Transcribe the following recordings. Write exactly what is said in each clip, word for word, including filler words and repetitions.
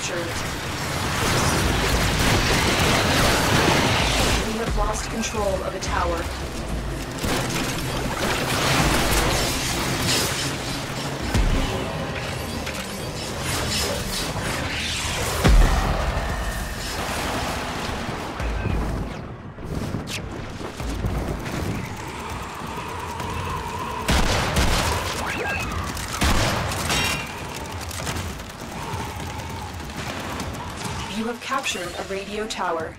captured. We have lost control of a tower. You have captured a radio tower.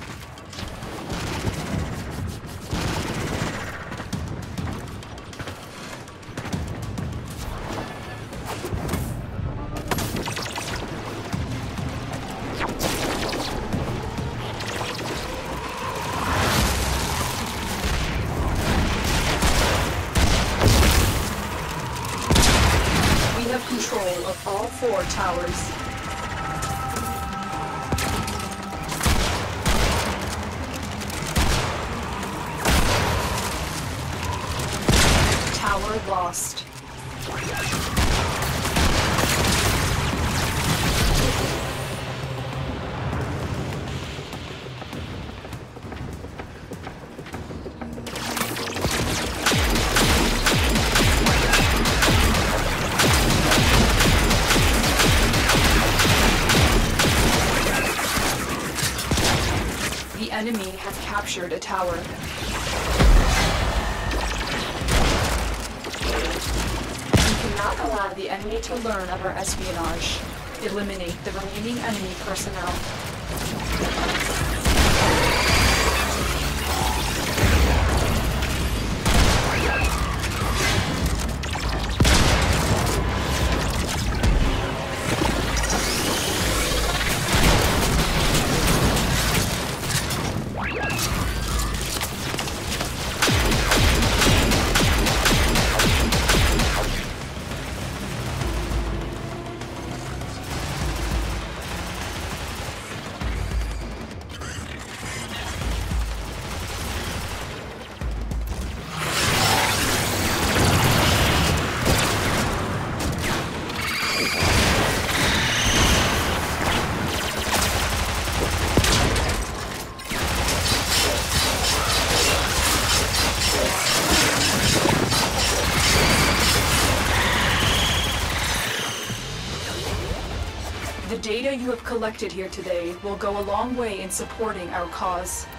We have control of all four towers. Tower lost. The enemy has captured a tower. Not allow the enemy to learn of our espionage. Eliminate the remaining enemy personnel. The data you have collected here today will go a long way in supporting our cause.